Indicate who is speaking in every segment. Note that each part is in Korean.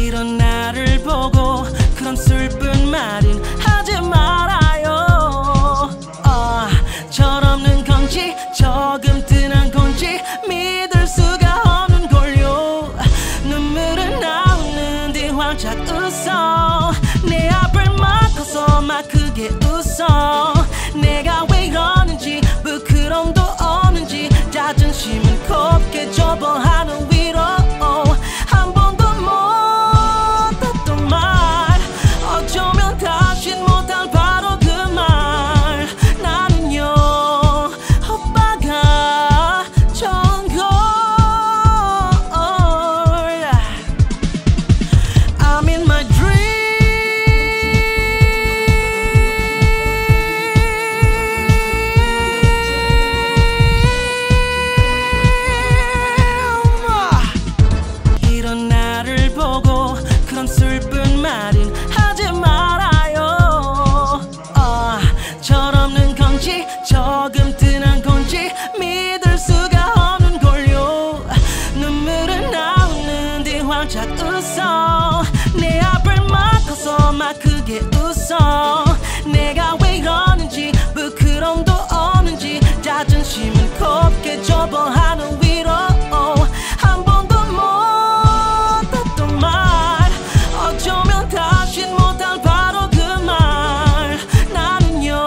Speaker 1: 이런 나를 보고 그런 슬픈 말은 하지 말아요. 철없는 건지 조금 뜬한 건지 믿을 수가 없는 걸요. 눈물은 나오는데 활짝 웃어. 내 앞을 막고서 막 크게 웃어. 내가 왜 이러는지 부끄럼도 없는지 자존심은 곱게 접어 하늘 위로. 한 번도 못했던 말 어쩌면 다시 못할 바로 그 말. 나는요 오빠가 좋은 걸. I'm in my dream. 이런 나를 보고 그런 슬픈 말은 하지 말아요. 철없는 건지 조금 뜬한 건지 믿을 수가 없는 걸요. 눈물은 나오는데 활짝 웃어. 내 앞을 막고서 막 크게 웃어. 내가 왜 이러는지 부끄럼도 없는지 자존심은 곱게 접어 하늘 위로. 한 번도 못했던 말 어쩌면 다시 못할 바로 그 말. 나는요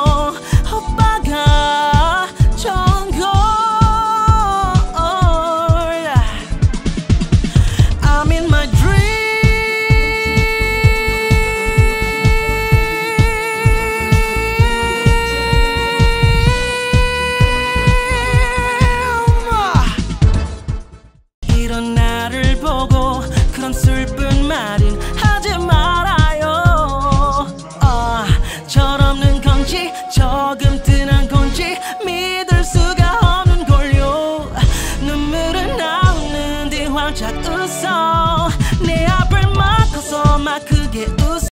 Speaker 1: 오빠가 좋은 걸. I'm in my dream. 이런 나를 보고 그런 슬픈 말은 하지 말아요. 철없는 건지 조금 뜬한 건지 믿을 수가 없는 걸요. 눈물은 나오는데 활짝 웃어. 내 앞을 막고서 막 크게 웃어.